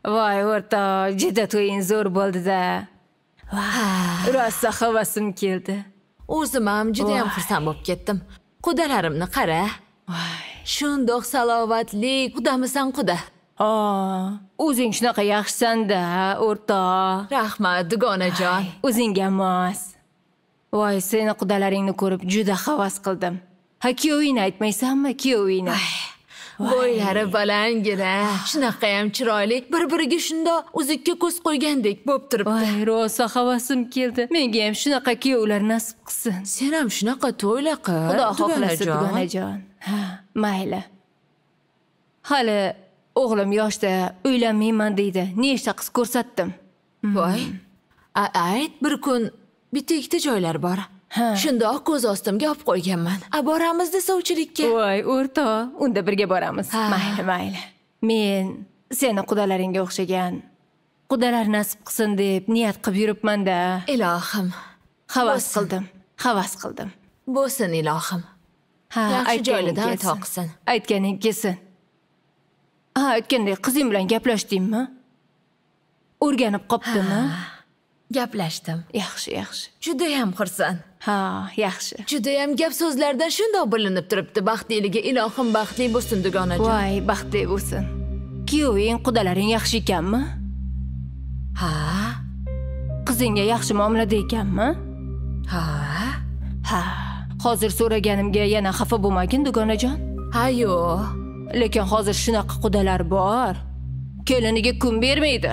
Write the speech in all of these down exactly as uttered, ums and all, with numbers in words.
Voy o'rta, juda to'ying zo'r bo'ldi-da. Voy, rosa havasim keldi. O'zim ham juda ham xursand bo'lib ketdim. Qudalarimni qara. Voy, Shundoq salovatli, qudamisan quda. Aa, o'zing shunaqa yaxshisan-da, o'rta. Rahmat, dugonajon. O'zingga mos. Voy, seni qudalaringni ko'rib juda havas qildim. Ha, kuyovingni aytmaysanmi, kuyovingni? Bo'ylari balangina, shunaqa ham chiroyli, bir-biriga shundoq uzukka ko'z qo'ygandek bo'lib turibdi. Voy, rosa havasim keldi. Menga ham shunaqa kuyovlar nasib qilsin. Sen ham shunaqa to'yla qil. Xudo xohlasa, dugonajon. Ha, mayli. Hali o'g'lim yoshda uylanmayman deydi. Nechta qiz ko'rsatdim. Voy. Ayt, bir kun bitta ikkita joylar bor. Shundoq ko'z ostimga olib qo'yganman. A boramiz desovchilikka. Voy, o'rta, unda birga boramiz. Mayli, mayli. Men seni qudalaringga o'xshagan qudalar nasib qilsin deb niyat qilib yuribman-da. Ilohim, havas qildim. Havas qildim. Bo'lsin ilohim. Ha, Yaxshi joyida ato qilsin. Aytganing kelsin. Ha, aytgandek qizing bilan gaplashdingmi? O'rganib qopdimi? Gaplashdim. Yaxshi, yaxshi. Juda ham xursand. Ha, yaxshi. Juda ham gap so'zlardan shundoq bilinib turibdi. Baxtliligi ilohim baxtli bo'lsin dugonajon. Voy, baxtli bo'lsin. Kuyoving, qudalaring yaxshi ekanmi? Ha? Qizingga yaxshi muomalada ekanmi? Ha? Ha. Hozir so'raganimga yana xafa bo'lmagin dugonajon. Ha, yo'q. Lekin hozir shunaqa qudalar bor. Keliniga kun bermaydi.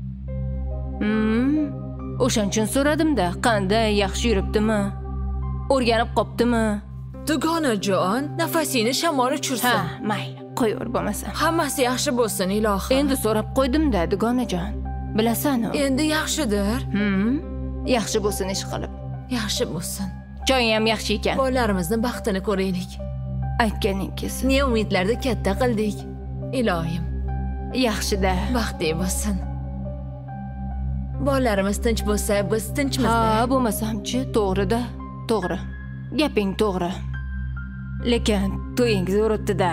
Hmm. O'shan uchun so'radim-da, qanday, yaxshi yuribdimi? O'rganib qopdimi? Dugonajon, nafasingni shamol uchirsin. Ha, mayli, qo'yaver bo'lmasa. Hammasi yaxshi bo'lsin, ilohim. Endi so'rab qo'ydim-da, dugonajon. Bilasan-ku. Endi yaxshidir. Hmm. Yaxshi bo'lsin ish qilib. Yaxshi bo'lsin. Choying ham yaxshi ekan. Bolalarimizni baxtini ko'raylik. Aytganing kelsin. Ne umidlarni katta qildik. Ilohim. Yaxshi-da. Baxtli bo'lsin. Bolalarimiz tinch bo'lsa, biz tinchmiz-da. Ha, bo'lmasam-chi, to'g'ri-da. To'g'ri. Gaping to'g'ri. Lekin to'ying zo'r o'tdi-da.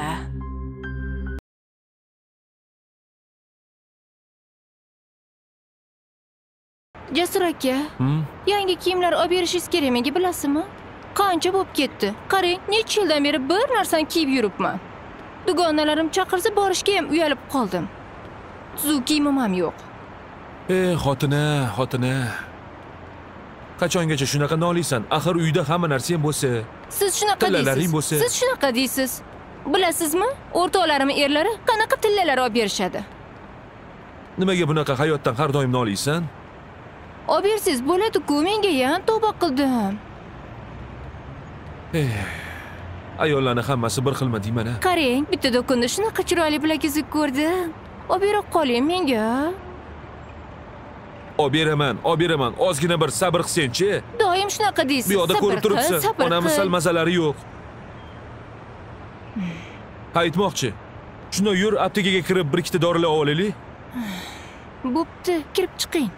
Jasur aka, yangi kiyimlar olib berishingiz kerak menga, bilasizmi? Qancha bo'lib ketdi? Qarang, necha yildan beri bir narsani kiyib yuribman. Dugonalarim chaqirsa borishga ham uyalib qoldim. Tuzuk kiyimim ham yo'q. Ey, xotina, xotina. Qachongacha shunaqa noliysan? Axir uyda hamma narsa ham bo'lsa. Siz shunaqa deysiz. Siz shunaqa deysiz. Bilasizmi? O'rtoqlarim erlari qanaqa tillalar olib berishadi? Nimaga bunaqa hayotdan har doim noliysan? Olib bersiz bo'ladi-ku, menga ham tavba qildim. Eh, ayollarning hammasi bir xilma deyman-a. Qarang, bitta do'konda shunaqa chiroyli bilagingizni ko'rdim. Olib berib qoling menga. Olib beraman, olib beraman. Ozgina bir sabr qilsen-chi. Doim shunaqa deysiz. Bu yoqda ko'rib turibsiz. Onamiz sal mazalari yo'q. Ha, aytmoqchi. Shunda yur, aptekaga kirib bir ikkita dorilar olaylik. Bo'pti, kirib chiqing.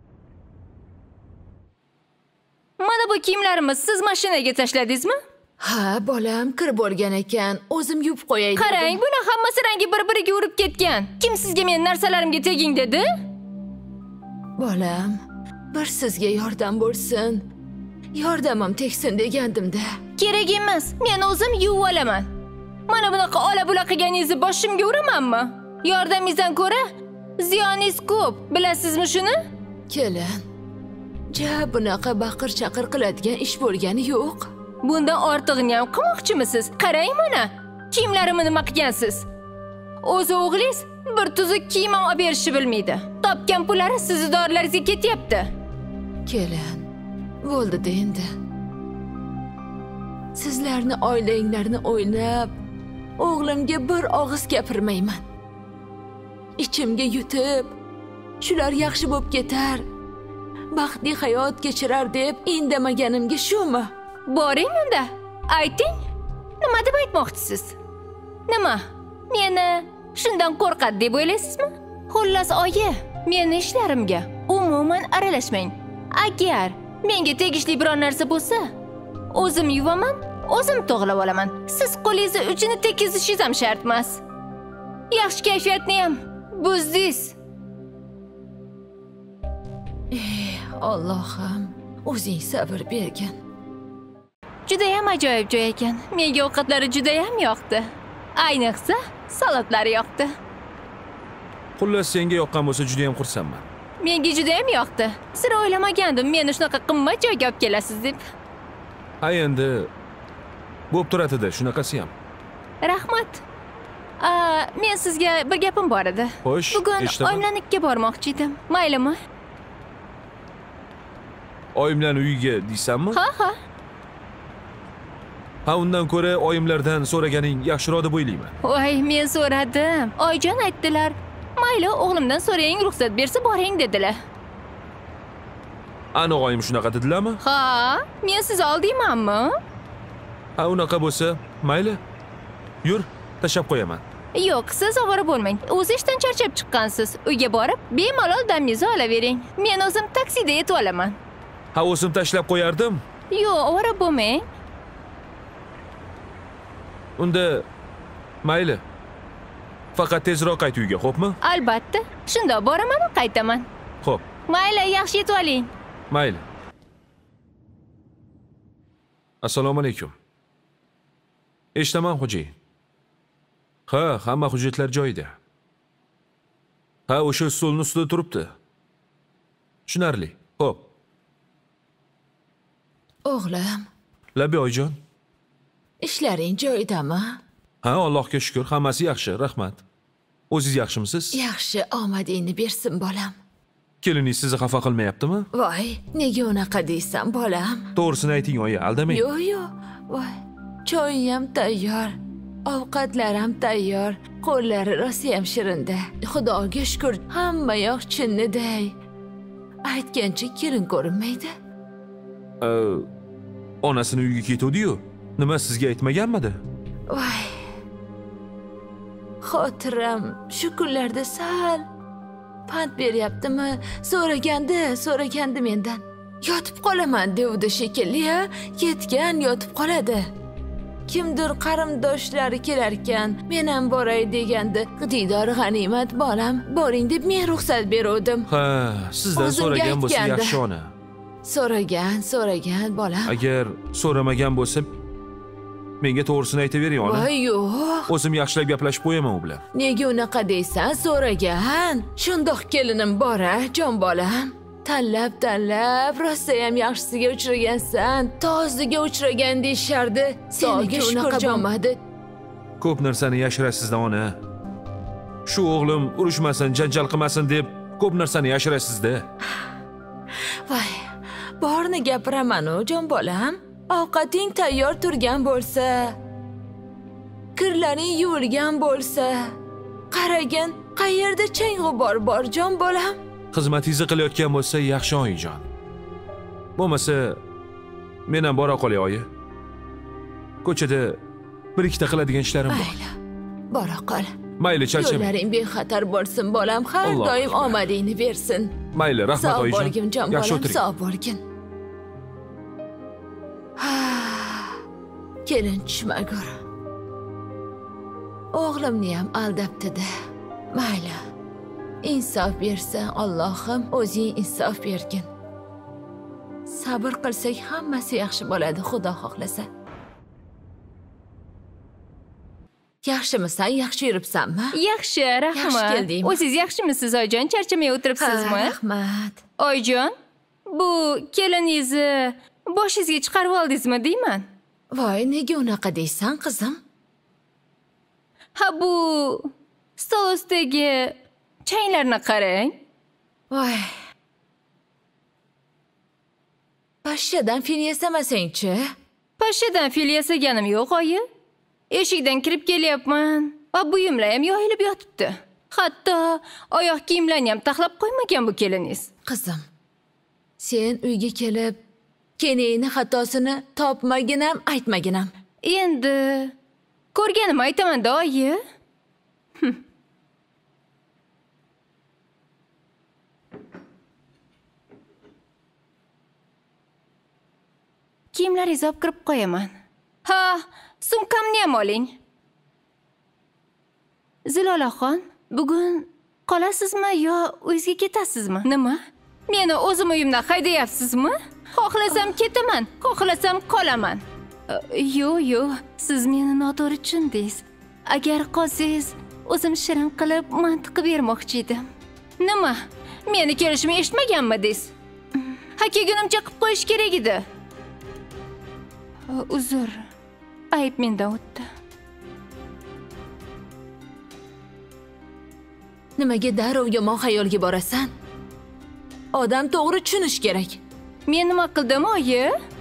Mana bu kiyimlarimiz siz mashinaga tashladingizmi? Ha, bolam kirib bo'lgan ekan. O'zim yuvib qo'yay. Qarang, buni hammasi rangi bir-biriga urib ketgan. Kim sizga men narsalarimga teging dedi? Bolam, bir sizga yordam bo'lsin. Yordamim tegsin degandim-da. Kerak emas. Men o'zim yuvib olaman. Mana bunaqa ola-bula qilganingizni boshimga uramanmi? Yordamingizdan ko'ra ziyoningiz ko'p. Bilasizmi shuni? Kelin. Ja, bunaqa baqir-chaqir qiladigan ish bo'lgani yo'q. Bundan ortig'ini ham qilmoqchimisiz? Qarang mana. Kiyimlarimni nima qilgansiz? O'z o'g'lingiz bir tuzuk kiyim ham olib berishni bilmaydi. Topgan pullari sizni dorilaringizga ketyapti. Kelin. Bo'ldi-da endi. Sizlarni oilanglarni o'ylab, o'g'limga bir og'iz gapirmayman. Ichimga yutib, shular yaxshi bo'lib ketar, baxtli hayot kechirar deb indamaganimga shumi? Boring unda. Ayting. Nima deb aytmoqchisiz? Nima? Meni shundan qo'rqadi deb o'ylaysizmi? Xullas, oyi, meni ishlarimga umuman aralashmang. Agar menga tegishli biror narsa bo'lsa, o'zim yuvaman, o'zim to'g'rilab olaman. Siz qo'lingizni uchini tekizishingiz ham shart emas. Yaxshi kayfiyatni ham buzdingiz. Allohim, o'zing sabr bergin. Juda ham ajoyib joy ekan. Menga ovqatlari juda ham yoqdi. Ayniqsa, salatlari yoqdi. Xullas, senga yoqqan bo'lsa juda ham xursandman. Menga juda ham yoqdi. Sira o'ylamagandim meni shunaqa qimmat joyga olib kelasiz deb. Ha endi bo'p turadi-da, shunaqasi ham. Rahmat. A, men sizga bir gapim bor edi. Xo'sh, bugun eshitaman. oyimlarnikiga bormoqchi edim. Maylimi? Oyimlarning uyiga deysanmi? Ha, ha. Ha, undan ko'ra oyimlardan so'raganing yaxshiroq deb o'ylayman. Voy, men so'radim. Oyjon aytdilar. Mayli, o'g'limdan so'raying, ruxsat bersa boring dedilar. Aniq oyim shunaqa dedilarmi? Ha, men siz oldingmanmi? Ha, unaqa bo'lsa, mayli. Yur, tashlab qo'yaman. Yo'q, siz ovora bo'lmang. O'zi ishdan charchab chiqqansiz. Uyga borib, bemalol damingizni olavering. Men o'zim taksida yetib olaman. Ha, o'zim tashlab qo'yardim. Yo'q, ovora bo'lmang. Unda mayli. Faqat tezroq qayt uyga, xo'pmi? Albatta. Shundoq boraman, qaytaman. Xo'p. Mayli, yaxshi yetib oling. Mayli. Assalomu alaykum. Eshitaman, xo'jayin. Ha, hamma hujjatlar joyida. Ha, o'sha stolning ustida turibdi. Tushunarli. Xo'p. O'g'lim, Labi oyijon. ishlaring joyidami? Ha, Allohga shukr, hammasi yaxshi, rahmat. O'zingiz yaxshimisiz? Yaxshi, omadingni bersin bolam. Keliningiz sizni xafa qilmayaptimi? Voy, nega unaqa deysan bolam? To'g'risini ayting, oyi, aldamang. Yo'q, yo'q. Voy, choying ham tayyor. Ovqatlar ham tayyor. Qo'llari rosa ham shirinda. Xudoga shukr, hamma yoq chinniday. Aytgancha kelin ko'rinmaydi. Onasini uyiga ketuvdi-yu. Nima sizga aytmaganmidi? Voy. Xotiram shu kunlarda sal pand beryaptimi? So'ragandi, so'ragandi mendan. Yotib qolaman devdi shekilli, ha? Ketgan yotib qoladi. Kimdir qarindoshlari kelar ekan, men ham boray degandi. Diydor g'animat bolam, boring deb men ruxsat berdim. Ha, sizdan so'ragan bo'lsa yaxshi ona. So'ragan, so'ragan bolam. Agar so'ramagan bo'lsa, menga to'g'risini aytavering ona. Voy, yo'q. O'zim yaxshilab gaplashib qo'yaman u bilan. Nega unaqa deysan? So'ragan. Shundoq kelinim bor-a, jon bolam. Tanlab, tanlab, rosa ham yaxshisiga uchragansan. Toziga uchragan deyishardi. Senga unaqa bo'lmadi. Ko'p narsani yashirasiz-da ona. Shu o'g'lim urushmasin, janjal qilmasin deb ko'p narsani yashirasiz-da. Voy, borni gapiraman-u, jon bolam. Ovqating tayyor turgan bo'lsa, kirlaring yuvilgan bo'lsa, qaragin, qayerda chang-g'ubor bor, jon bolam? Xizmatingizni qilayotgan bo'lsa, yaxshi oyijon. Bo'lmasa, men ham bora qolay, oyi. Ko'chada bir ikkita qiladigan ishlarim bor. Mayli, bora qol. Mayli, charchamang. Yo'llaring bexatar bo'lsin, bolam. Har doim omadingni bersin. Mayli, rahmat oyijon. Sog' bo'lgin, jon bolam, sog' bo'lgin. Kelin tushmagur. O'g'limni ham aldabdi-da. Mayli. Insof bersin, Allohim, o'zing insof bergin. Sabr qilsak hammasi yaxshi bo'ladi, Xudo xohlasa. Yaxshimisan, yaxshi yuribsanmi? Yaxshi, rahmat. Yaxshi keldingmi? O'zingiz yaxshimisiz, oyjon? Charchamay o'tiribsizmi? Rahmat. Oyjon, bu keliningizni boshingizga chiqarib oldingizmi deyman? Voy, nega unaqa deysan, qizim? Ha, bu stol ustidagi changlarni qarang. Voy. Pashshadan fil yasamasang-chi? Pashshadan fil yasaganim yo'q, oyi. Eshikdan kirib kelyapman. Va buyumlar ham yoyilib yotibdi. Hatto oyoq kiyimlarni ham taxlab qo'ymagan bu keliningiz. Qizim, sen uyga kelib, keningni xatosini topmaginam, aytmaginam. Endi ko'rganim aytaman-da, oyi. Kiyimlaringizni olib kirib qo'yaman. Ha, sumkamni ham oling. Zilolaxon, bugun qolasizmi yo uyingizga ketasizmi? Nima? Meni o'zim uyimdan haydayapsizmi? Xohlasam ketaman, xohlasam qolaman. Yo'q, yo'q, siz meni noto'g'ri tushundingiz. Agar qolsangiz, o'zim shirin qilib mantiq bermoqchi edim. Nima? Meni kelishimni eshitmaganmidingiz? Ha, kelgunimcha qilib qo'yish kerak edi. Uzr. Ayb mendan o'tdi. Nimaga darrov yomon xayolga borasan? Odam to'g'ri tushunish kerak. Men nima qildim, oyi?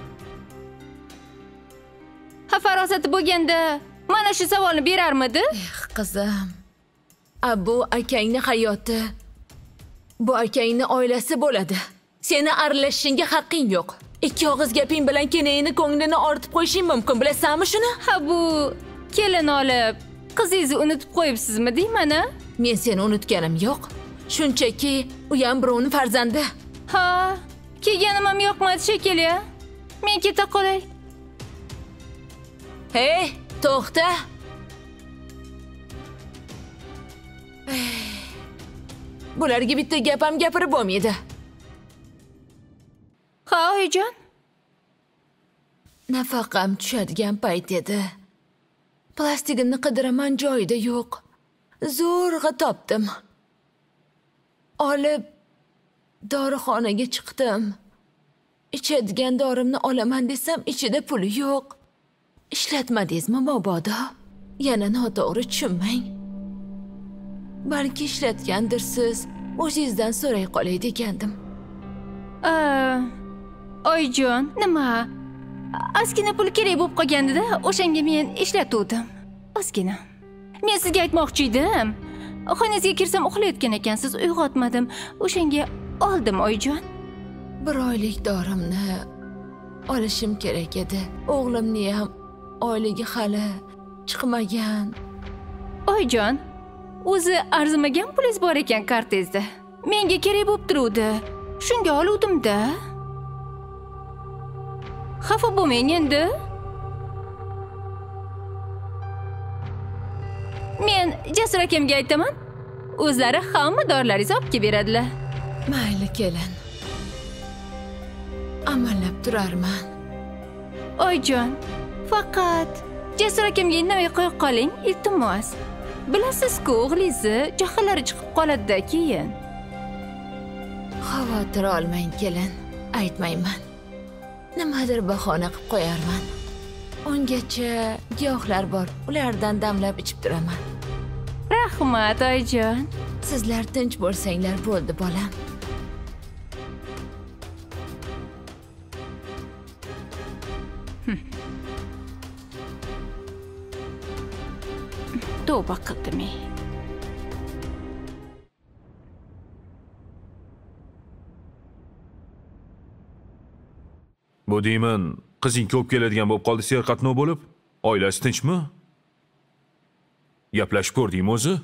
Ha, farosati bo'lganda mana shu savolni berarmidi? Eh, qizim. A bu akangni hayoti. Bu akangni oilasi bo'ladi. Seni aralashishingga haqqing yo'q. Ikki og'iz gaping bilan kenayini ko'nglini ortib qo'yishing mumkin, bilasanmi shuni? Ha, bu kelin olib, qizingizni unutib qo'yibsizmi deyman-a? Men seni unutganim yo'q. Shunchaki u ham birovning farzandi. Ha, kelganim ham yoqmadi shekilli. Men keta qolay. Hey, to'xta. Bularga bitta gap ham gapirib bo'lmaydi. Ha, oyijon. Nafaqam tushadigan payt edi. Plastigimni qidiraman, joyida yo'q. Zo'rg'a topdim. Olib dorixonaga chiqdim. Ichadigan dorimni olaman desam, ichida puli yo'q. Ishlatmadingizmi mabodo? Yana noto'g'ri tushunmang. Balki ishlatgandirsiz, o'zingizdan so'ray qolay degandim. Oyijon, nima? Ozgina pul kerak bo'lib qolganda, o'shanga men ishlatuvdim. Ozgina. Men sizga aytmoqchi edim. Xonangizga kirsam uxlayotgan ekansiz, uyg'otmadim. O'shanga oldim, oyijon. Bir oylik dorimni olishim kerak edi. O'g'limni ham oyligi hali chiqmagan. Oyijon, o'zi arzimagan pulingiz bor ekan kartangizda. Menga kerak bo'lib turuvdi. Shunga oluvdim-da. Xafa bo'lmang endi. Men Jasur akamga aytaman. O'zlari hamma dorilaringizni olib kelib beradilar. Mayli kelin. Amallab turarman. Oyijon, faqat Jasur akamga indamay qo'yib qoling, iltimos. Bilasiz-ku, o'g'lingizni jahllari chiqib qoladi-da keyin. Xavotir olmang kelin, aytmayman. Nimadir bahona qilib qo'yarman. Ungacha giyohlar bor, ulardan damlab ichib turaman. Rahmat, oyijon. Sizlar tinch bo'lsanglar bo'ldi, bolam. Tavba qildim. Bu deyman, qizing ko'p keladigan bo'lib qoldi serqatnov bo'lib. Oilasi tinchmi? Gaplashib ko'rdingmi o'zi?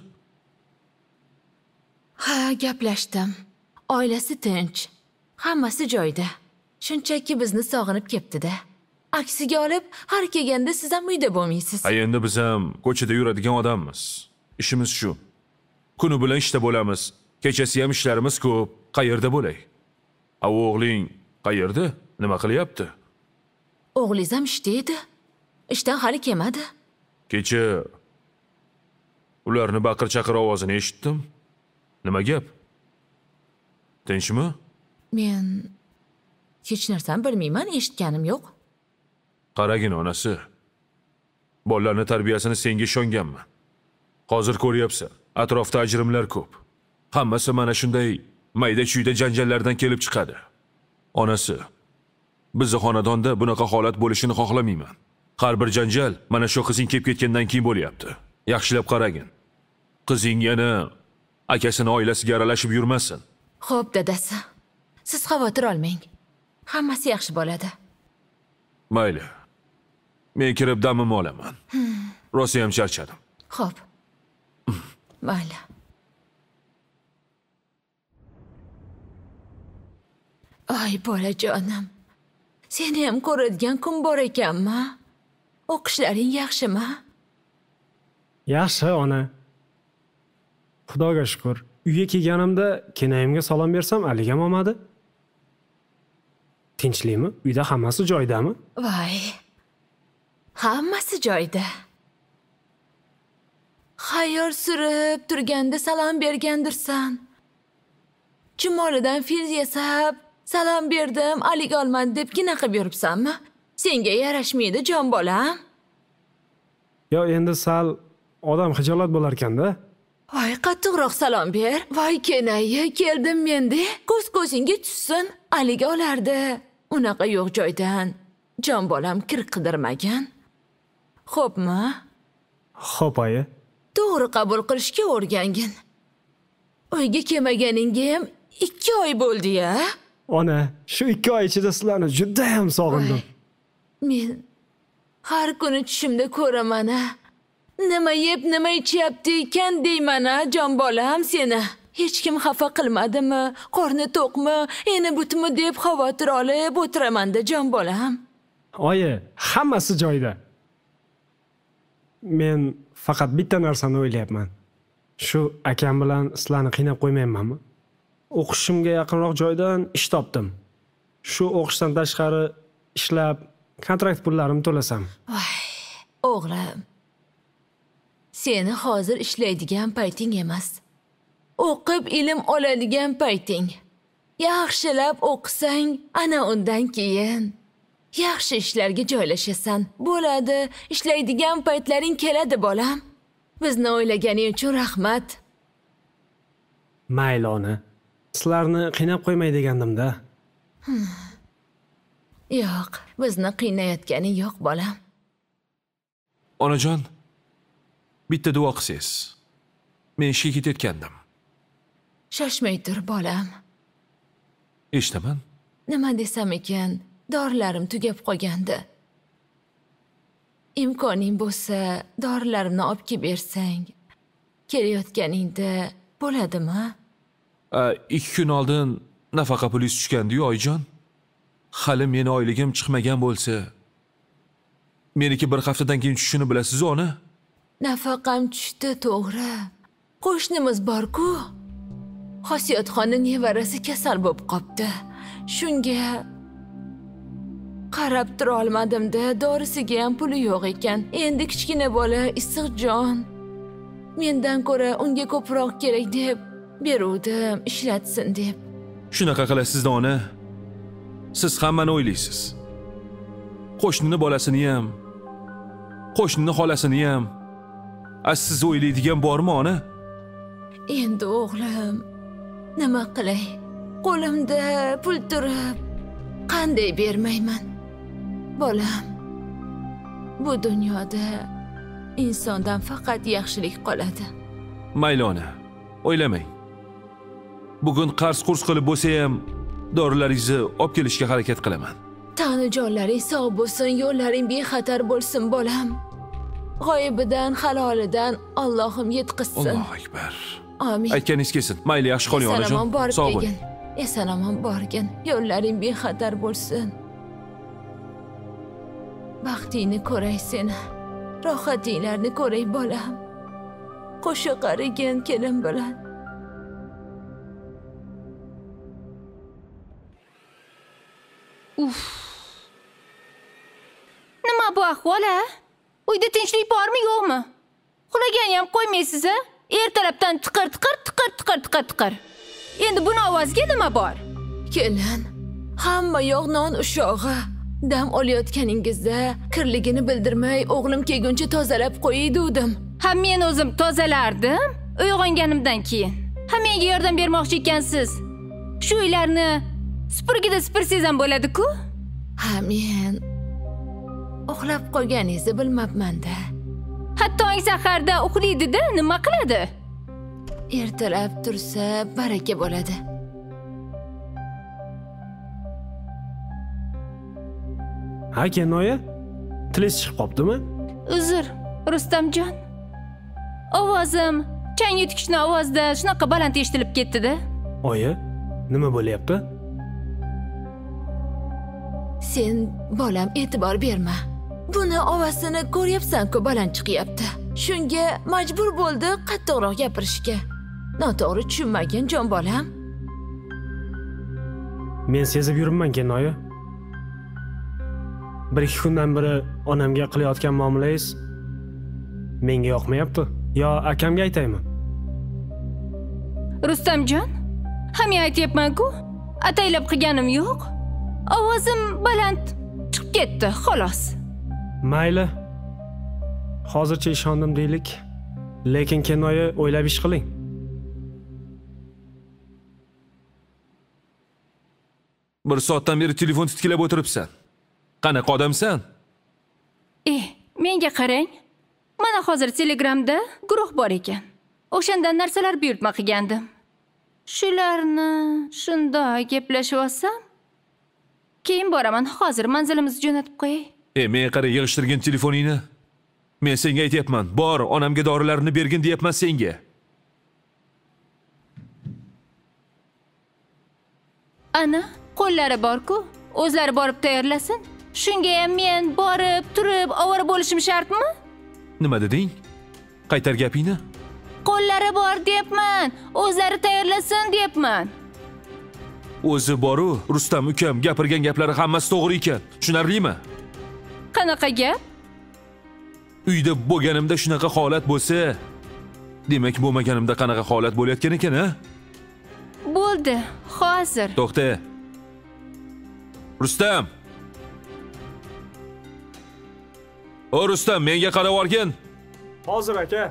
Ha, gaplashdim. Oilasi tinch. Hammasi joyida. Shunchaki bizni sog'inib ketdi-da. Aksiga olib, har kelganda siz ham uyda bo'lmaysiz. Ha, endi biz ham ko'chada yuradigan odammiz. Ishimiz shu. Kuni bilan ishda bo'lamiz. Kechasi ham ishlarimiz ko'p. Qayerda bo'lay? A, o'g'ling qayerda? Nima qilyapti? O'g'lingiz ham ishda edi. Ishdan hali kelmadi. Kecha ularni baqir-chaqir ovozini eshitdim. Nima gap? Tinchmi? Men hech narsani bilmayman, eshitganim yo'q. Qaragin onasi. Bolalarning tarbiyasini senga ishonganman. Hozir ko'ryapsan, atrofda ajrimlar ko'p. Hammasi mana shunday mayda-chuyda janjallardan kelib chiqadi. Onasi, bizni xonadonda bunaqa holat bo'lishini xohlamayman. Har bir janjal mana shu qizing kelib ketgandan keyin bo'lyapti. Yaxshilab qaragin. Qizing yana akasini oilasiga aralashib yurmasin. Xo'p, dadasi. Siz xavotir olmang. Hammasi yaxshi bo'ladi. Mayli. Men kirib damimni olaman. Rosa ham charchadim. Xo'p. Mayli. Ay, bolajonim. Seni ham ko'radigan kun bor ekanmi? O'qishlaring yaxshimi? Yaxshi, ona. Xudoga shukr. Uyga kelganimda kenayimga salom bersam, aligam olmadi. Tinchlikmi? Uyda hammasi joyidami? Voy. Hammasi joyida. Xayol surib turganda salom bergandirsan. Chumolidan fil yasab, salom berdim, alik olmadi deb gina qilib yuribsanmi? Senga yarashmaydi, jon bolam. Yo, endi sal odam xijolat bo'lar ekanda. Voy, qattiqroq salom ber. Voy, kenayi, keldim menda. Ko'z-ko'zingga tushsin, alik olardi. Unaqa yo'q joydan. Jon bolam kir qidirmagan. Xo'pmi? Xo'p, oyi. To'g'ri qabul qilishga o'rgangin. Uyga kelmaganingga ham ikki oy bo'ldi-ya. Ona, shu ikki oy ichida sizlarni juda ham sog'indim. Men har kuni tushimda ko'raman-a. Nima yeb, nima ichyapti ekan deyman-a, jon bolam seni. Hech kim xafa qilmadimi? Qorni to'qmi? Eni butmi deb xavotir olib o'tiraman-da, jon bolam. Oyi, hammasi joyida. Men faqat bitta narsani o'ylayapman. Shu akam bilan sizlarni qiynab qo'ymaymanmi? O'qishimga yaqinroq joydan ish topdim. Shu o'qishdan tashqari ishlab, kontrakt pullarimni to'lasam. Voy, o'g'lim. Seni hozir ishlaydigan payting emas. O'qib ilm oladigan payting. Yaxshilab o'qisang, ana undan keyin yaxshi ishlarga joylashasan. Bo'ladi, ishlaydigan paytlaring keladi, bolam. Bizni o'ylaganing uchun rahmat. Mayli ona. Sizlarni qiynab qo'ymay degandim-da. Yo'q, bizni qiynayotganing yo'q, bolam. Onajon, bitta duo qilsangiz. Men ishga ketayotgandim. Shoshmay tur, bolam. Eshitaman. Nima desam ekan, dorilarim tugab qolgandi. Imkoning bo'lsa, dorilarimni olib kelib bersang, kelayotganingda bo'ladimi? ikki kun oldin nafaqa pulingiz tushgandi-yu, oyijon. Hali meni oyligim chiqmagan bo'lsa, meniki bir haftadan keyin tushishini bilasiz, ona? Nafaqam tushdi, to'g'ri. Qo'shnimiz bor-ku. Xosiyatxonning nevarasi kasal bo'lib qopti. Shunga qarab tura olmadim-da, dorisiga ham puli yo'q ekan. Endi kichkina bola issiq jon. Mendan ko'ra unga ko'proq kerak deb beruvdim, ishlatsin deb. Shunaqa qilasiz-da, ona. Siz hammani o'ylaysiz. Qo'shnini bolasini ham, qo'shnini xolasini ham. As siz o'ylaydigan bormi, ona? Endi o'g'lim, nima qilay? Qo'limda pul turib, qanday bermayman? Bolam, bu dunyoda insondan faqat yaxshilik qoladi. Mayli, ona, o'ylamang. Bugun qarz qurs qilib bo'lsa ham dorilaringizni olib kelishga harakat qilaman. Tani jonlaring sog' bo'lsin, yo'llaring bexatar bo'lsin, bolam. G'oyibidan, halolidan Allohim yetkazsin. Allohu akbar. Amin. Aytganingiz kelsin. Mayli, yaxshi qoling, onajon. Eson-omon borib Sog' bo'ling. kelgin. Eson-omon borgin. Yo'llaring bexatar bo'lsin. Baxtingni ko'ray seni. Rohatinglarni ko'ray, bolam. Qo'sha qarigin kelin bilan. Uf. Nima bu ahvol-a? Uyda tinchlik bormi, yo'qmi? Xulagani ham qo'ymaysiz-a? Ertalabdan tiqir tiqir tiqir tiqir tiqir tiqir. Endi buni ovozga nima bor? Kelin, hamma yoq non ushog'i. Dam olayotganingizda kirligini bildirmay o'g'lim kelguncha tozalab qo'ydim. Ha, men o'zim tozalardim uyg'onganimdan keyin. Ha, menga yordam bermoqchi ekansiz. Shu uylarni supurgida supursangiz ham bo'ladi-ku? Ha, men uxlab qolganingizni bilmabman-da. Hatto saharda uxlaydi-da, nima qiladi? Ertalab tursa baraka bo'ladi. Ha, Kenoya? Tilingiz chiqib qoptimi? Uzr, Rustamjon. Ovozim chang yutkichni ovozda shunaqa baland eshitilib ketdi-da. Oyi, nima bo'lyapti? Sen bolam e'tibor berma. Buni ovozini ko'ryapsan-ku, baland chiqyapti. Shunga majbur bo'ldi qattiqroq gapirishga. Noto'g'ri tushunmagin, jon bolam. Men sezib yuribman, Kenoya. bir ikki kundan beri onamga qilayotgan muomalangiz menga yoqmayapti. Yo akamga aytaymi? Rustamjon, ham aytyapman-ku, ataylab qilganim yo'q. Ovozim baland chiqib ketdi, xolos. Mayli. Hozircha ishondim deylik, lekin kinoyi o'ylab ish qiling. Bir soatdan beri telefon titkilab o'tiribsan. Qanaqa odamsan? Eh, menga qarang. Mana hozir Telegramda guruh bor ekan. O'shandan narsalar buyurtma qilgandim. Shularni shunda gaplashib olsam, keyin boraman. Hozir manzilimizni jo'natib qo'yay. E, men qara yig'ishtirgan telefoningni. Men senga aytayapman, bor, onamga dorilarni bergin deyapman senga. Ana, qo'llari bor-ku, o'zlari borib tayyorlasin. Shunga ham men borib, turib, ovora bo'lishim shartmi? Nima deding? Qaytar gapingni? Qo'llari bor deyapman, o'zlari tayyorlasin deyapman. O'zi boru, Rustam ukam gapirgan gaplari hammasi to'g'ri ekan. Tushunarlimi? Qanaqa gap? Uyda bo'lganimda shunaqa holat bo'lsa, demak bo'lmaganimda qanaqa holat bo'layotgan ekan, ha? Bo'ldi, hozir. To'xta. Rustam. O Rustam, menga qarab o'rgin. Hozir aka.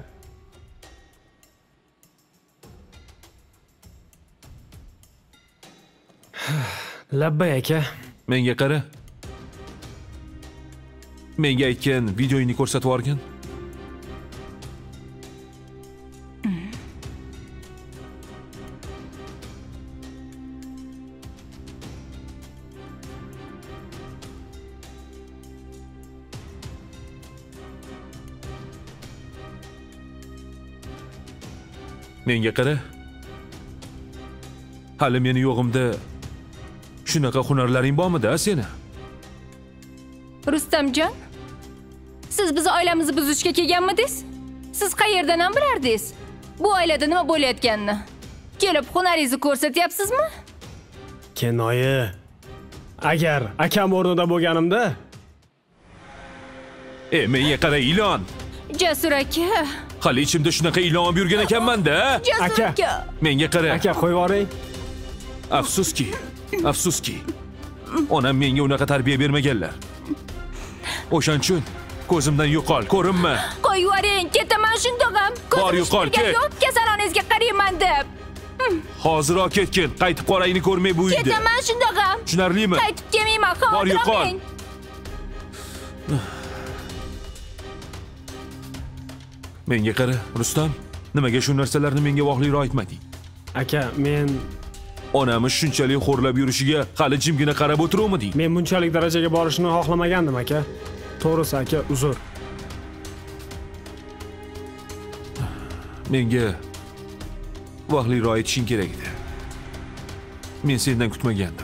Labbay aka. Menga qara. Menga aytgan videoyini ko'rsatib o'rgin. Menga qara. Hali meni yo'g'imda shunaqa hunarlaring bormidi, seni? Rustamjon, siz biz oilamizni buzishga kelganmidingiz? Siz qayerdan ham bilardingiz? Bu oilada nima bo'layotganini? Kelib hunaringizni ko'rsatyapsizmi? Kinoyi. Agar akam o'rnida bo'lganimda, E, menga qara, ilon. Jasur aka. Hali ichimda shunaqa ilon olib yurgan ekanman-da. Jasur Aka. aka. Menga qara. aka qo'yib yuboring. Afsuski, afsuski. Onam menga unaqa tarbiya bermaganlar. O'shaning uchun ko'zimdan yo'qol, ko'rinma. Qo'yib yuboring, ketaman shundoq ham. Bor, yo'qol, ket. Yo'q, kasalxonangizga qarayman deb. Hoziroq ketgin, qaytib qorayni ko'rmay bu uyda. Ketaman shundoq ham. Tushunarlimi? Qaytib kelmayman, Bor, yo'qol. xotirjam. Menga qara, Rustam, nimaga shu narsalarni menga voqliroq aytmading? Aka, men Onamiz shunchalik xo'rlab yurishiga hali jimgina qarab o'tiruvmiding? men bunchalik darajaga borishni xohlamagandim, aka. To'g'risi, aka, uzr. Menga voqliroq aytishing kerak edi. Men sendan kutmagandim.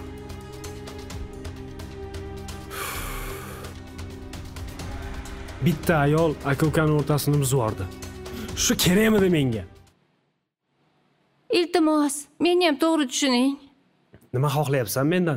Bitta ayol aka-ukaning o'rtasini buzib yubordi. Shu kerakmidi menga? Iltimos, meni ham to'g'ri tushuning. Nima xohlayapsan mendan?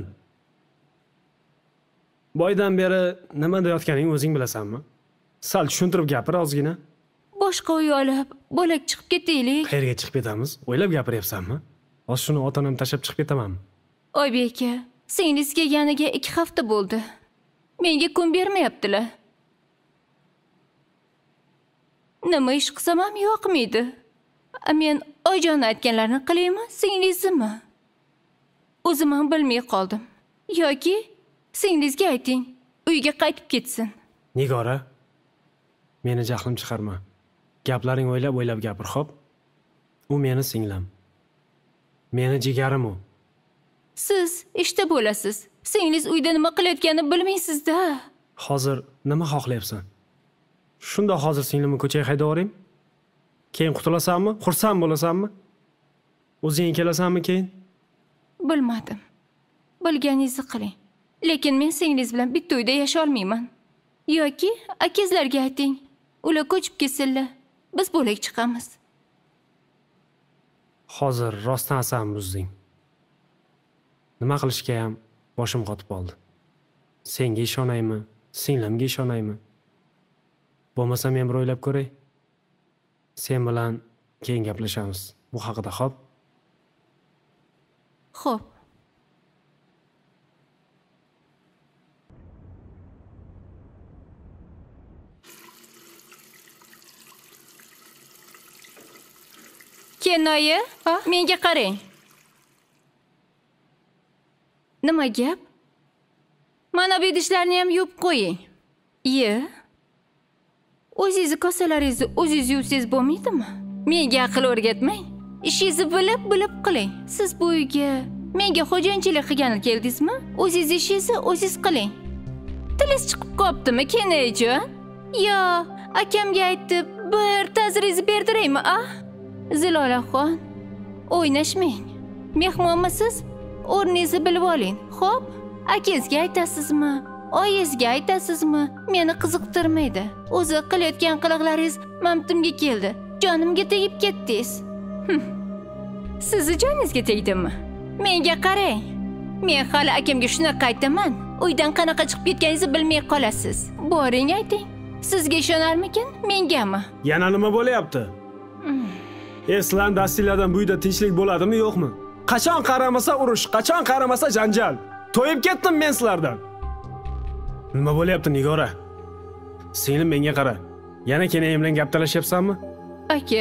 Boydan beri nima deyotganingni o'zing bilasanmi? Sal tushuntirib gapir ozgina. Boshqa uy olib, bo'lak chiqib ketaylik. Qayerga chiqib ketamiz? O'ylab gapiryapsanmi? Hozir shuni ota-onam tashlab chiqib ketamanmi? Oybek aka, singlingiz kelganiga ikki hafta bo'ldi. Menga kun bermayaptilar. Nima ish qilsam ham yoqmaydi. Men oyijon aytganlarini qilaymi, singlingizmi? O'zim ham bilmay qoldim. Yoki singlingizga ayting, uyga qaytib ketsin. Nigora, meni jahlim chiqarma. Gaplaring o'ylab-o'ylab gapir, xo'p? U meni singlim. Meni jigarim u. Siz ishda bo'lasiz. Singlingiz uyda nima qilayotganini bilmaysiz-da. Hozir nima xohlayapsan? Shunda hozir singlimni ko'chaga haydab yuboring. Keyin qutulasanmi? Xursand bo'lasanmi? O'zing kelasanmi keyin? Bilmadim. Bilganingizni qiling. Lekin men singlingiz bilan bitta uyda yasha olmayman. Yoki akangizlarga ayting, ular ko'chib ketsinlar. Biz bo'lak chiqamiz. Hozir rostdan asam buzding. Nima qilishga ham boshim qotib qoldi. Senga ishonaymi? singlimga ishonaymi? Bo'lmasa men bir o'ylab ko'ray. Sen bilan keyin gaplashamiz bu haqida, xo'p? Xo'p. Kennoyi, menga qarang. Nima gap? Mana bu idishlarni ham yuvib qo'ying. Iye. O'zingizni kosalaringizni o'zingiz yuvsangiz bo'lmaydimi? Menga aql o'rgatmang. Ishingizni bilib-bilib qiling. Siz bu uyga menga xo'jayinchilik qilgani keldingizmi? O'zingiz ishingizni o'zingiz qiling. Tilingiz chiqib qoptimi, Kennoyijon? Yo, akamga aytib, bir ta'ziringizni berdiraymi, a? Zilolaxon, o'ynashmang. Mehmonmisiz? O'rningizni bilib oling. Xo'p, akangizga aytasizmi? Oyingizga aytasizmi? Meni qiziqtirmaydi. O'zi qilayotgan qiliqlaringiz mamtimga keldi. Jonimga tegib ketdingiz. Sizni joningizga tegdimi? Menga qarang. Men hali akamga shunaqa aytaman. Uydan qanaqa chiqib ketganingizni bilmay qolasiz. Boring ayting. Sizga ishonarmikin, mengami? Yana nima bo'layapti? Eslan dastinglardan bu uyda tinchlik bo'ladimi, yo'qmi? Qachon qaramasa urush, qachon qaramasa janjal. To'yib ketdim men sizlardan. Nima bo'layapti, Nigora? Singlim menga qara. Yana kenayim bilan gap talashyapsanmi? Aka.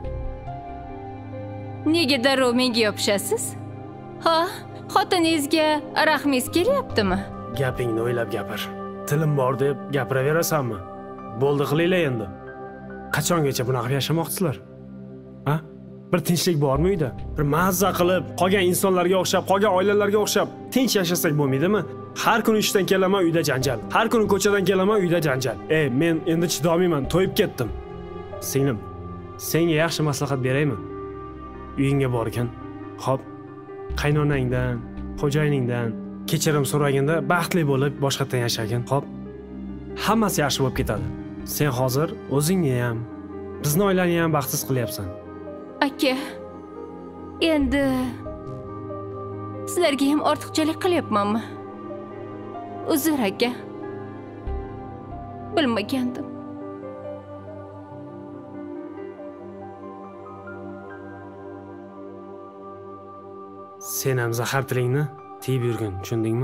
Nega darrov menga yopishasiz? Ha, xotiningizga rahmingiz kelyaptimi? Gapingni o'ylab gapir. Tilim bor deb gapiraverasanmi? Bo'ldi, qilinglar endi. Qachongacha bunaqa yashamoqsizlar? Ha? Bir tinchlik bormi uyda? Bir mazza qilib, qolgan insonlarga o'xshab, qolgan oilalarga o'xshab tinch yashasak bo'lmaydimi? Har kuni ishdan kelaman, uyda janjal. Har kuni ko'chadan kelaman, uyda janjal. Ey, men endi chidolmayman, to'yib ketdim. Singlim, senga yaxshi maslahat beraymi? Uyingga borgin. Xo'p, qaynonangdan, xo'jayiningdan kechirim so'raganda baxtli bo'lib boshqatdan yashagin. Xo'p, hammasi yaxshi bo'lib ketadi. Sen hozir o'zingni ham, bizni oilani ham baxtsiz qilyapsan. Aka, endi sizlarga ham ortiqchalik qilyapmanmi? Uzr aka. Bilmagandim. Sen ham zahar tilingni tiyib yurgin, tushundingmi?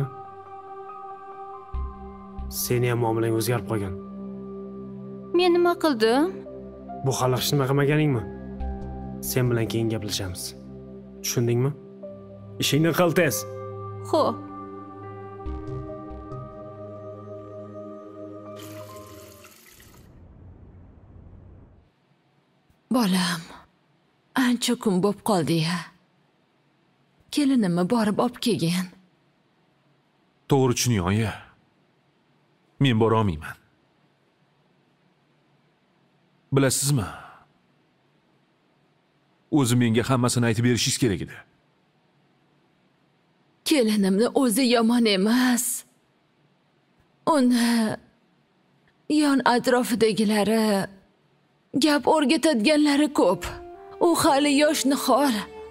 Seni ham muomalang o'zgarib qolgan. Men nima qildim? Bu hali hech nima qilmaganingmi? Sen bilan keyin gaplashamiz. Tushundingmi? Ishingni qil tez. Xo'p. Bolam, ancha kun bo'p qoldi-ya. Kelinimni borib olib kelgan. To'g'ri tushuning, oyi. Men bora olmayman. Bilasizmi? O'zi menga hammasini aytib berishingiz kerak edi. Kelinimni o'zi yomon emas. Uni yon atrofidagilari gap o'rgatadiganlari ko'p. U hali yosh nihol.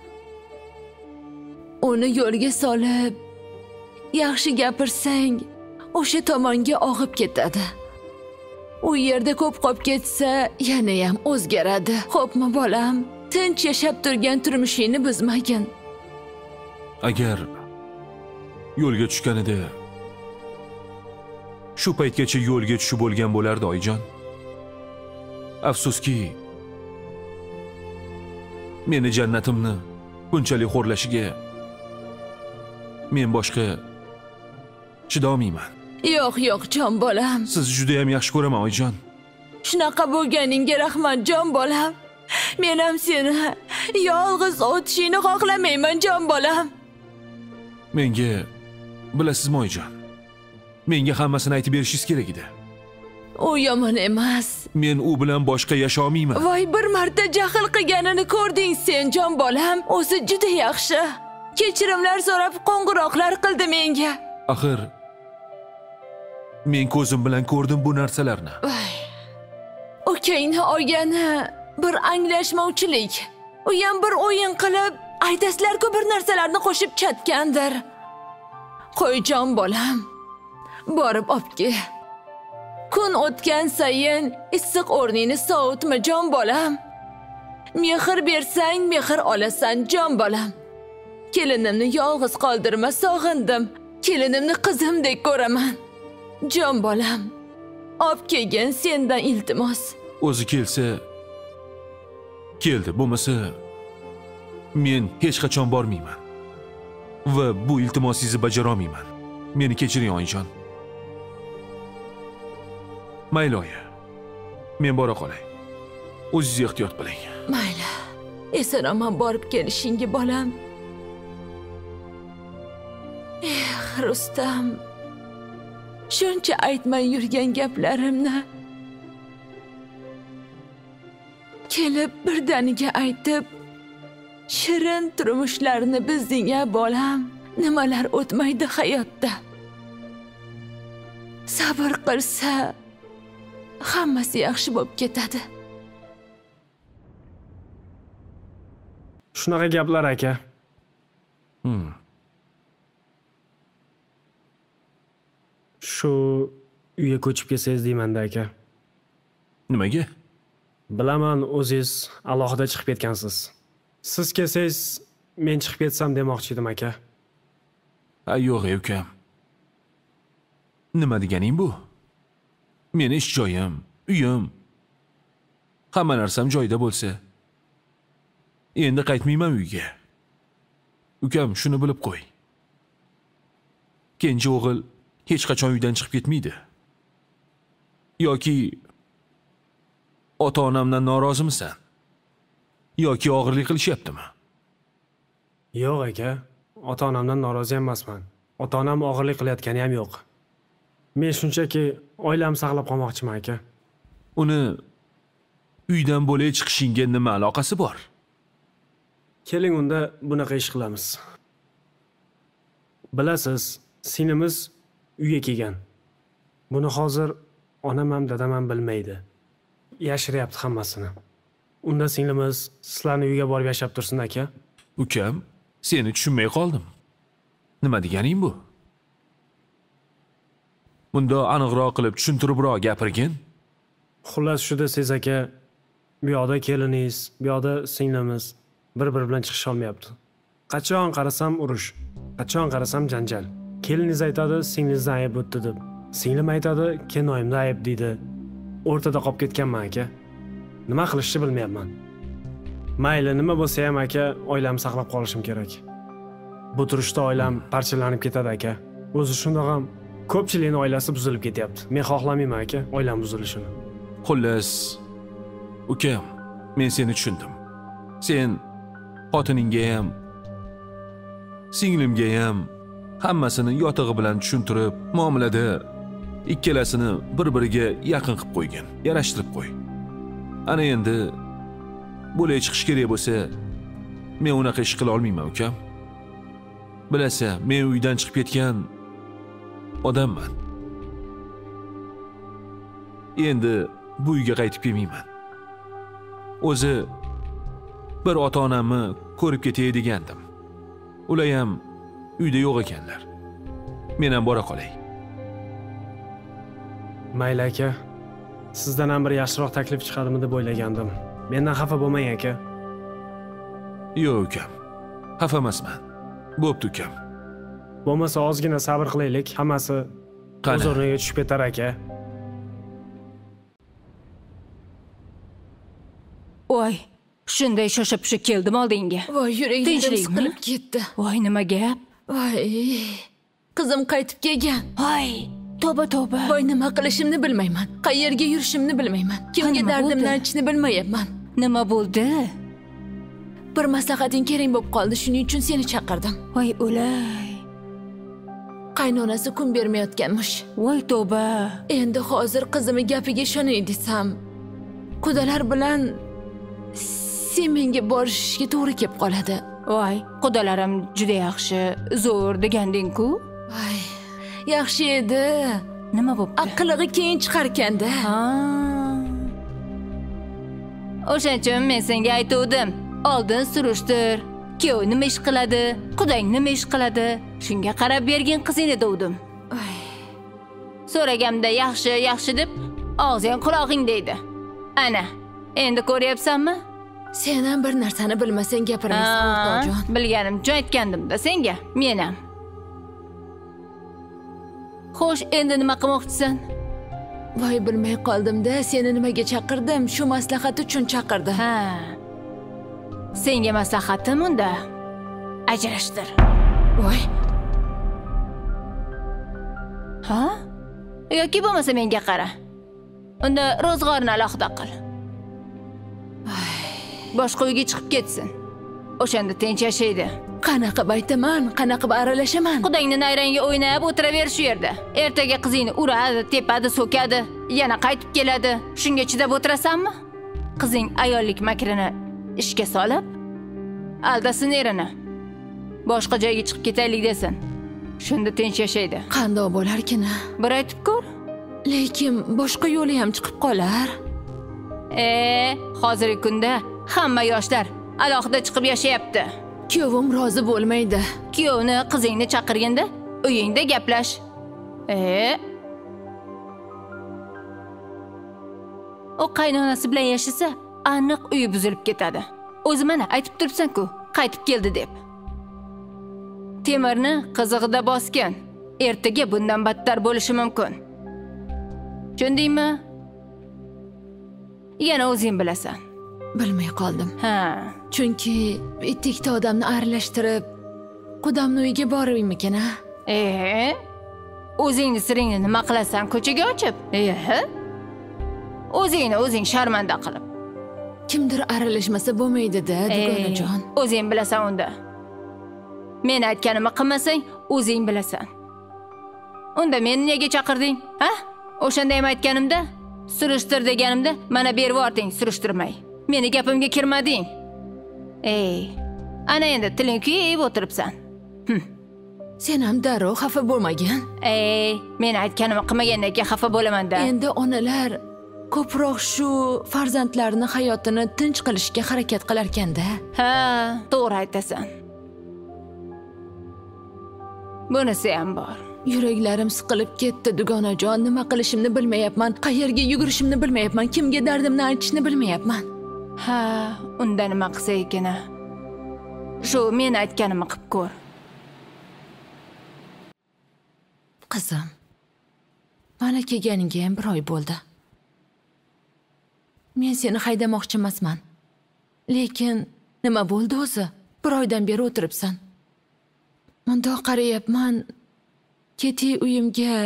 Uni yo'lga solib, yaxshi gapirsang, o'sha tomonga og'ib ketadi. U yerda ko'p qolib ketsa, yana ham o'zgaradi. Xo'pmi, bolam? Tinch yashab turgan turmushingni buzmagin. Agar yo'lga tushganida shu paytgacha yo'lga tushib bo'lgan bo'lardi, oyijon. Afsuski, meni jannatimni bunchalik xo'rlashiga men boshqa chidolmayman. Yo'q, yo'q, jon bolam. Sizni juda ham yaxshi ko'raman, oyijon. Shunaqa bo'lganingga rahmat, jon bolam. Men ham seni yolg'iz o'tishingni xohlamayman, jon bolam. Menga bilasizmi, oyijon? Menga hammasini aytib berishingiz kerak edi. U yomon emas. Men u bilan boshqa yasha olmayman. Voy, bir marta jahl qilganini ko'rding sen, jon bolam. O'zi juda yaxshi. Kechirimlar so'rab qo'ng'iroqlar qildi menga. Axir men ko'zim bilan ko'rdim bu narsalarni. Ukangni olgani bir anglashmovchilik. U ham bir o'yin qilib, aytasizlar-ku bir narsalarni qo'shib chatgandir. Qo'y, jon bolam. Borib olib kel. kun o'tgan sayin issiq o'rningni sovutma jon bolam. Mehr bersang, mehr olasan jon bolam. Kelinimni yolg'iz qoldirma, sog'indim. Kelinimni qizimdek ko'raman. Jon bolam, olib kelgin sendan iltimos. O'zi kelsa keldi, bo'lmasa men hech qachon bormayman va bu iltimosingizni bajara olmayman. Meni kechiring oyijon. Mayli oyi, men bora qolay. O'zingiz ehtiyot qiling. Mayli. Eson-omon borib kelishingga bolam. Eh, Rustam. Shuncha aytmay yurgan gaplarimni kelib birdaniga aytib, shirin turmushlarni bizding-a bolam. Nimalar o'tmaydi hayotda. Sabr qilsa hammasi yaxshi bo'lib ketadi. Shunaqa gaplar aka. Hmm. Shu uyga ko'chib kelsangiz deyman-da aka. Nimaga? Bilaman, o'zingiz alohida chiqib ketgansiz. Siz kelsangiz men chiqib ketsam demoqchi edim aka. Ha, yo'q, ukam. Nima deganing bu? Meni ish joyim, uyim, hamma narsam joyida bo'lsa, endi qaytmayman uyga. Ukam, shuni bilib qo'y. Kenja o'g'il hech qachon uydan chiqib ketmaydi. Yoki ota-onamdan norozimisan? Yoki og'irlik qilishyaptimi? Yo'q aka, ota-onamdan norozi emasman. Ota-onam og'irlik qilayotgani ham yo'q. Men shunchaki oilamni saqlab qolmoqchiman aka. Uni uydan bo'lay chiqishingga nima aloqasi bor? Keling unda bunaqa ish qilamiz. Bilasiz, singlimiz uyga kelgan. Buni hozir onam ham dadam ham bilmaydi. Yashiryapti hammasini. Unda singlimiz sizlarni uyga borib yashab tursin aka. Ukam, seni tushunmay qoldim. Nima deganing bu? Bunda aniqroq qilib tushuntiribroq gapirgin. Xullas shu desiz aka, bu yoqda keliningiz, bu yoqda singlimiz bir-bir bilan chiqisha olmayapti. Qachon qarasam urush, qachon qarasam janjal. Keliniz aytadi, singlingizni ayib o'tdi deb. Singlim aytadi, kenoyimda ayib deydi. O'rtada qolib ketganman aka. Nima qilishni bilmayapman. Mayli, nima bo'lsa ham aka, oilamni saqlab qolishim kerak. Bu turishda oilam parchalanib ketadi aka. O'zi shundoq ham ko'pchilikning oilasi buzilib ketyapti. Men xohlamayman aka, oilam buzilishini. Xullas, ukam, men seni tushundim. Sen xotiningga ham, singlimga ham hammasini yotig'i bilan tushuntirib, muomalada ikkalasini bir-biriga yaqin qilib qo'ygan, yarashtirib qo'y. Ana endi bo'lay chiqish kerak bo'lsa, men unaqa ish qila olmayman, ukam. Bilasan, men uydan chiqib ketgan odamman. Endi bu uyga qaytib kelmayman. O'zi bir ota-onamni ko'rib ketay degandim. Ular ham uyda yo'q ekanlar. Men ham bora qolay. Mayli aka. Sizdan ham bir yaxshiroq taklif chiqadimi deb o'ylagandim. Mendan xafa bo'lmang aka. Yo'q, ukam. Xafa emasman. Bo'pti, ukam. Bo'lmasa ozgina sabr qilaylik, hammasi o'z o'rniga tushib ketar aka. Voy, shunday shosha-pisha keldim oldingga. Voy, yuraklarim siqilib ketdi. Voy, nima gap? Voy, qizim qaytib kelgan. Voy, tavba tavba. Voy, nima qilishimni bilmayman. Qayerga yurishimni bilmayman. Kimga dardimni aytishni bilmayapman. Nima bo'ldi? Bir maslahating kerak bo'lib qoldi, shuning uchun seni chaqirdim. Voy, o'lay. Qaynonasi kun bermayotganmish. Voy, tavba. Endi hozir qizimni gapiga ishonay desam, qudalar bilan sen menga borishga to'g'ri kelib qoladi. Voy, qudalarim juda yaxshi, zo'r deganding-ku. Voy, yaxshi edi. Nima bo'pti? Aqlig'i keyin chiqarkanda. Ha. O'shaning uchun men senga aytuvdim. Oldin surishtir. Kuyov nima ish qiladi, qudang nima ish qiladi? Shunga qarab bergin qizingni devdim. So'ragamda yaxshi, yaxshi deb og'zing quloqing deydi. Ana, endi ko'ryapsanmi? Sen ham bir narsani bilmasang gapirmaysan, O'rtoqjon. Bilganimcha aytgandim-da senga, men ham. Xo'sh, endi nima qilmoqchisan? Voy, bilmay qoldim-da, seni nimaga chaqirdim? Shu maslahat uchun chaqirdim. Ha. Senga maslahatim unda ajrashtir. Voy. Ha? Yoki bo'lmasa menga qara. Unda ro'zg'orni alohida qil. Boshqa uyga chiqib ketsin. O'shanda tinch yashaydi. Qanaqa aytaman, qanaqa aralashaman? Qudangni nayrangga o'ynab o'tiraver shu yerda. Ertaga qizingni uradi, tepadi, so'kadi, yana qaytib keladi. Shunga chidab o'tirasanmi? Qizing ayollik makrini ishga solib, aldasin erini. Boshqa joyga chiqib ketaylik desin. Shunda tinch yashaydi. Qandoq bo'larkin? Bir aytib ko'r. Lekin boshqa yo'li ham chiqib qolar. E, hozirgi kunda hamma yoshlar alohida chiqib yashayapti. Kuyovim rozi bo'lmaydi. Kuyovni qizingni chaqirganda uyingda gaplash. E? O qaynonasi bilan yashasa, aniq uyi buzilib ketadi. O'zi mana aytib turibsan-ku, qaytib keldi deb. Temirni qizig'ida bosgan. Ertaga bundan battar bo'lishi mumkin. Tushundingmi? Yana o'zing bilasan. Bilmay qoldim. Ha. Chunki ittikta odamni aralashtirib, qudamni uyiga boribmikin, ha? E? O'zingni siringni nima qilasan ko'chaga ochib? E? O'zingni o'zing sharmanda qilib. Kimdir aralashmasa bo'lmaydi-da, dugonajon. O'zing bilasan unda. Men aytganimni qilmasang, o'zing bilasan. Unda meni nega chaqirding? Ha? O'shanda ham aytganimda, surishtir deganimda, mana berib yording surishtirmay. Meni gapimga kirmading. Ey, ana endi tiling kuyib o'tiribsan. Hm. Sen ham darrov xafa bo'lmagin. Ey, men aytganimni qilmagandan keyin xafa bo'laman-da. Endi onalar ko'proq shu farzandlarining hayotini tinch qilishga harakat qilar ekan-da. Ha, to'g'ri aytasan. Bunisi ham bor. Yuraklarim siqilib ketdi, dugonajon. Nima qilishimni bilmayapman, qayerga yugurishimni bilmayapman, kimga dardimni aytishni bilmayapman. Ha, unda nima qilsa ekan? Shu men aytganimni qilib ko'r. Qizim, mana kelganingga ham bir oy bo'ldi. Men seni haydamoqchi emasman. Lekin nima bo'ldi o'zi? Bir oydan beri o'tiribsan. Mundoq qarayapman, keti uyimga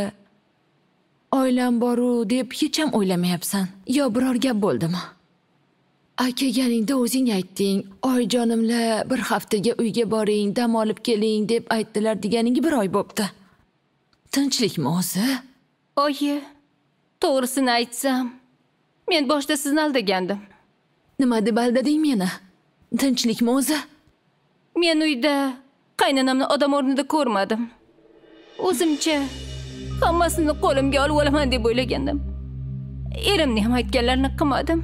oilam boru deb hech ham o'ylamayapsan. Yo biror gap bo'ldimi? Kelganingda o'zing aytding, oyijonimlar bir haftaga uyga boring, dam olib keling deb aytdilar deganingga bir oy bo'pti. Tinchlikmi o'zi? Oyi, to'g'risini aytsam, men boshda sizni aldagandim. Nima deb aldading meni? Tinchlikmi o'zi? Men uyda qaynonamni odam o'rnida ko'rmadim. O'zimcha hammasini qo'limga olib olaman deb o'ylagandim. Erimni ham aytganlarini qilmadim.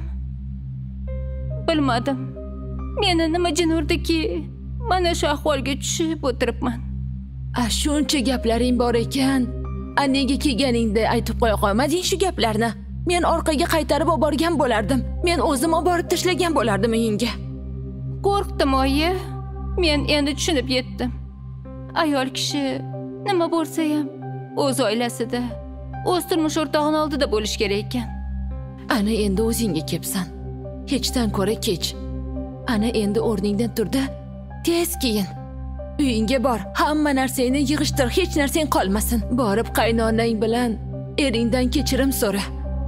Bilmadim. Meni nima jin urdiki, mana shu ahvolga tushib o'tiribman. A shuncha gaplaring bor ekan, a nega kelganingda aytib qo'ya qolmading shu gaplarni? Men orqaga qaytarib olib borgan bo'lardim. Men o'zim olib borib tashlagan bo'lardim uyingga. Qo'rqdim, oyi. Men endi tushunib yetdim. Ayol kishi nima bo'lsa ham o'z oilasida, o'z turmush o'rtog'ini oldida bo'lish kerak ekan. Ana endi o'zingga kelibsan. Hechdan ko'ra kech. Ana endi o'rningdan turdi, tez keyin. Uyingga bor, hamma narsangni yig'ishtir, hech narsang qolmasin. Borib qaynonang bilan eringdan kechirim so'ra.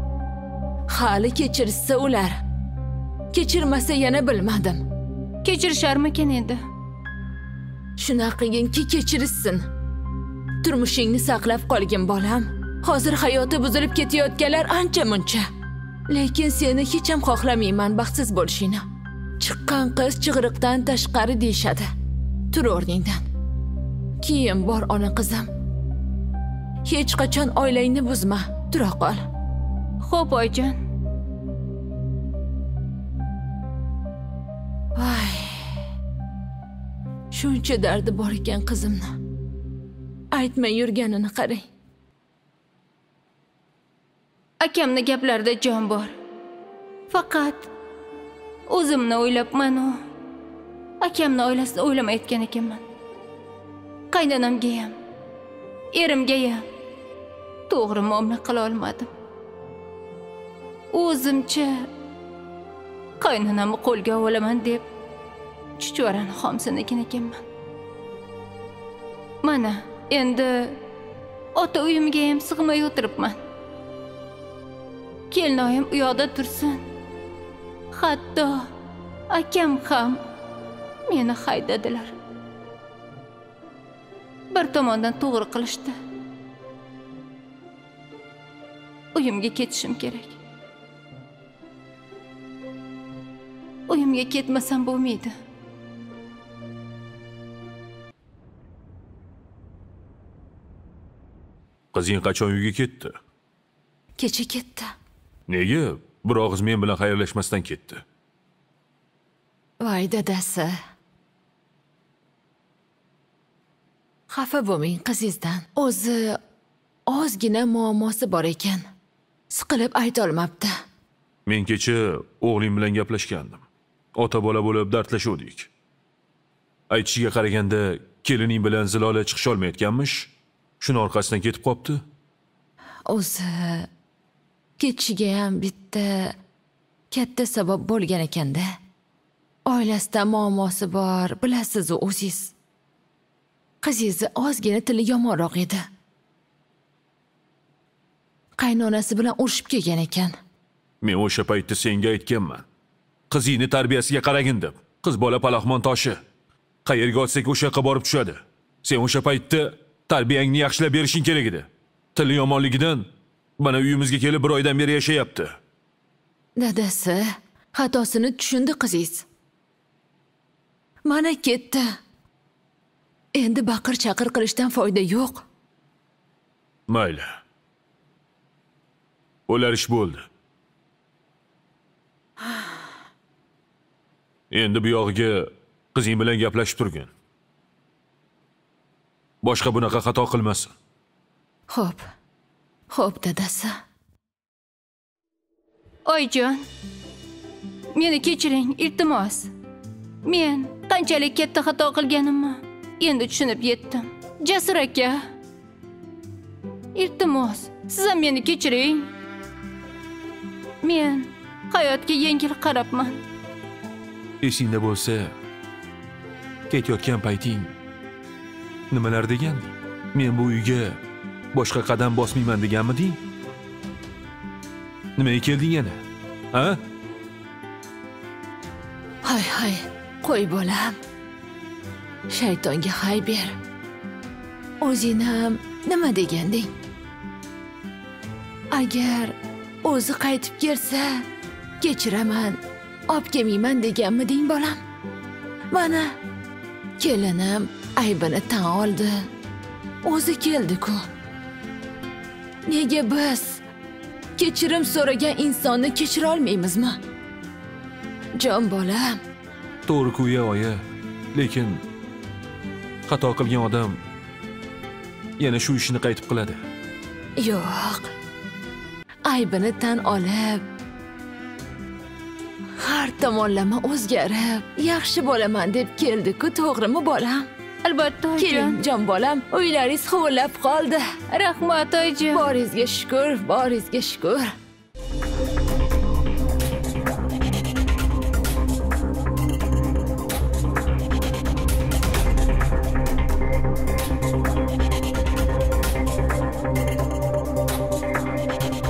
Hali kechirsa ular. Kechirmasa yana bilmadim. Kechirisharmikan endi? Shunaqa qilginki kechirishsin. Turmushingni saqlab qolgin bolam. Hozir hayoti buzilib ketayotganlar ancha-muncha. Lekin seni hech ham xohlamayman baxtsiz bo'lishingni. Chiqqan qiz chig'iriqdan tashqari deyshadi. Tur o'rningdan. Keyin bor ona qizim. Hech qachon oilangni buzma, tura qol. Xo'p, oyijon. Voy. Shuncha dardi bor ekan qizimni. Aytmay yurganini qarang. akamni gaplarida jon bor. Faqat o'zimni o'ylabman u. Akamni oilasini o'ylamayotgan ekanman. Qaynonamga ham, erimga ham to'g'ri muomala qila olmadim. O'zimcha qaynonamni qo'lga olaman deb chuchvarani xomsini ekan ekanman. Mana endi ota uyimga ham sig'may o'tiribman. Kelinoyim u yoqda tursin. Hatto akam ham meni haydadilar. Bir tomondan to'g'ri qilishdi. Uyimga ketishim kerak. Uyimga ketmasam bo'lmaydi. Qizing qachon uyga ketdi? Kecha ketdi. Nega? Bir og'iz men bilan xayrlashmasdan ketdi. Voy dadasi. Xafa bo'lmang qizingizdan. O'zi ozgina muammosi bor ekan. Siqilib ayta olmabdi. Men kecha o'g'lim bilan gaplashgandim. Ota bola bo'lib dardlashuvdik. Aytishiga qaraganda kelining bilan Zilola chiqisha olmayotganmish. Shuni orqasidan ketib qopti. O'zi ketishiga ham bitta katta sabab bo'lgan ekanda. Oilasida muammosi bor, bilasiz o'zingiz. Qizingiz ozgina tili yomonroq edi. Qaynonasi bilan urushib kelgan ekan. Men o'sha paytda senga aytganman. Qizingni tarbiyasiga qaragin deb. Qiz bola palaxmon toshi. Qayerga otsak o'sha yoqqa borib tushadi. Sen o'sha paytda tarbiyangni yaxshilab berishing kerak edi. Tili yomonligidan mana uyimizga kelib bir oydan beri yashayapti. Dadasi, xatosini tushundi qizingiz. Mana ketdi. Endi baqir-chaqir qilishdan foyda yo'q. Mayli. Ular ish bo'ldi. Endi bu yog'iga qizing bilan gaplashib turgin. Boshqa bunaqa xato qilmasin. Xo'p. Xo'p, dadasi. Oyjon, meni kechiring, iltimos. Men qanchalik katta xato qilganimni endi tushunib yetdim. Jasur aka, iltimos, siz ham meni kechiring. Men hayotga yengil qarabman. Esingda bo'lsa, ketayotgan payting nimalar deganding? Men bu uyga boshqa qadam bosmayman deganmiding? Nimaga kelding yana? Ha? Hay hay, qo'y bolam. Shaytonga hay ber. O'zing ham nima deganding? Agar o'zi qaytib kelsa, kechiraman, olib kelmayman deganmiding bolam? Mana kelinim aybini tan oldi. O'zi keldi-ku. Nega biz kechirim so'ragan insonni kechira olmaymizmi? Jon bolam. To'g'ri-ku ya oyi, lekin xato qilgan odam yana shu ishni qaytib qiladi. Yo'q. Aybini tan olib, har tomonlama o'zgarib, yaxshi bo'laman deb keldi-ku, to'g'rimi bolam? Albatta, oyijon. Keling, jon bolam, uylaringiz huvillab qoldi. Rahmat, oyijon. Boringizga shukr, boringizga shukr.